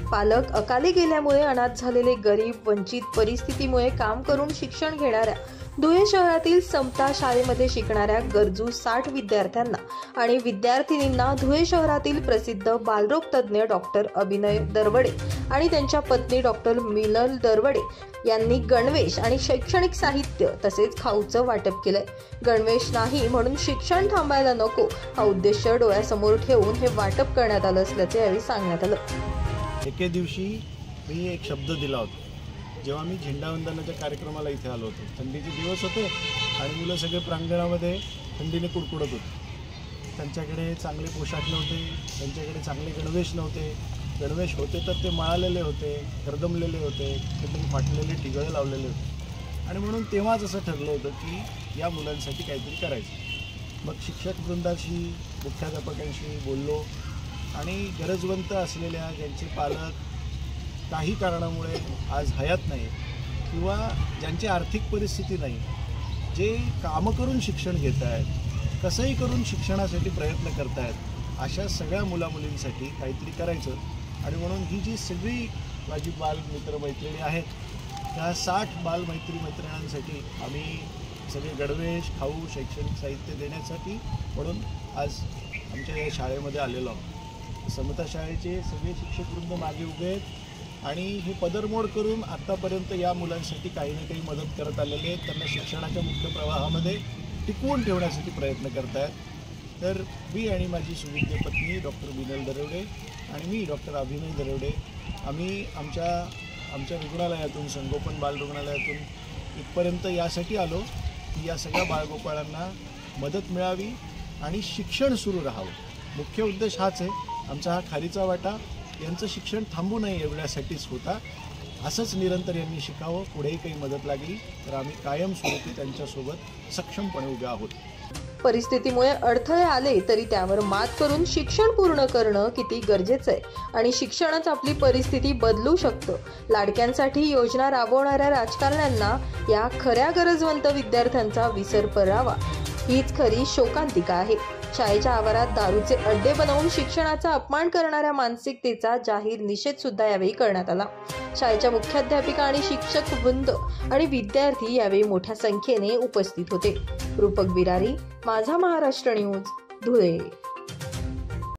पालक अकाली गेल्यामुळे अनाथ झालेले गरीब वंचित परिस्थितीमुळे काम करून शिक्षण घेणाऱ्या धुळे शहरातील समता शाळेमध्ये शिकणाऱ्या गरजू 60 विद्यार्थ्यांना आणि विद्यार्थिनींना धुळे शहरातील प्रसिद्ध बालरोग तज्ज्ञ डॉक्टर अभिनय दरवडे आणि त्यांच्या पत्नी डॉक्टर मिनल दरवडे यांनी गणवेश आणि शैक्षणिक साहित्य तसेच खाऊचं वाटप केलंय। गणवेश नाही म्हणून शिक्षण थांबायला नको हा उद्देश डोळ्यासमोर ठेवून हे वाटप करण्यात आलं असल्याचे यावेळी सांगण्यात आलं। एके दिवशी मी एक शब्द दिला होता जेव्हा मी झेंडावंदनाच्या कार्यक्रमाला इथे आलो होतो। थंडीचे दिवस होते आणि मुलं सगळे प्रांगणामध्ये थंडीने कुडकुडत होते। त्यांच्याकडे चांगले पोशाख नव्हते, त्यांच्याकडे चांगले गणवेश नव्हते। गणवेश होते तर ते मळालेले होते, करदमलेले होते, कुठेतरी फाटलेले ठिगळे लावलेले होते आणि म्हणून तेव्हाच असं ठरलं होतं की या मुलांसाठी काहीतरी करायचं। मग शिक्षक वृंदाशी, मुख्याध्यापकांशी बोललो आणि गरजवंत असलेल्या ज्यांचे पालक काही कारणामुळे आज हयात नाही किंवा ज्यांची आर्थिक परिस्थिती नाही, जे कामं करून शिक्षण घेत आहेत, कसंही करून शिक्षणासाठी प्रयत्न करत आहेत, अशा सगळ्या मुलामुलींसाठी काहीतरी करायचं आणि म्हणून ही जी सगळी माझी बालमित्रमैत्रिणी आहेत त्या 60 बालमैत्रिणींसाठी आम्ही सगळे गणवेश, खाऊ, शैक्षणिक साहित्य देण्यासाठी म्हणून आज आमच्या या शाळेमध्ये आलेलो आहोत। समता शाळेचे सगळे शिक्षकवृंद मागे उभे आहेत आणि हे पदरमोड करून आत्तापर्यंत या मुलांसाठी काही ना काही मदत करत आलेले आहेत, त्यांना शिक्षणाच्या मुख्य प्रवाहामध्ये टिकवून ठेवण्यासाठी प्रयत्न करत आहेत। तर मी आणि माझी सुविद्य पत्नी डॉक्टर मिनल दरवडे आणि मी डॉक्टर अभिनय दरवडे आम्ही आमच्या रुग्णालयातून, संगोपन बाल रुग्णालयातून इथपर्यंत यासाठी आलो की या सगळ्या बाळगोपाळांना मदत मिळावी आणि शिक्षण सुरू राहावं। मुख्य उद्देश हाच आहे। आमचा हा खारीचा वाटा यांचं शिक्षण थांबू नये एवढ्यासाठीच होता। असंच निरंतर यांनी शिकावं, पुढेही काही मदत लागली तर आम्ही कायमस्वरूपी त्यांच्यासोबत सक्षमपणे उभे आहोत। परिस्थितीमुळे अडथळे आले तरी त्यावर मात करून शिक्षण पूर्ण करणं किती गरजेचं आहे आणि शिक्षणच आपली परिस्थिती बदलू शकतं। लाडक्यांसाठी योजना राबवणाऱ्या राजकारण्यांना या खऱ्या गरजवंत विद्यार्थ्यांचा विसर पडावा हीच खरी शोकांतिका आहे। शाळेच्या आवारात दारूचे अड्डे बनवून शिक्षणाचा अपमान करणाऱ्या मानसिकतेचा जाहीर निषेध सुद्धा यावेळी करण्यात आला। शाळेच्या मुख्याध्यापिका आणि शिक्षक वृंद आणि विद्यार्थी यावेळी मोठ्या संख्येने उपस्थित होते। रूपक बिरारी, माझा महाराष्ट्र न्यूज, धुळे।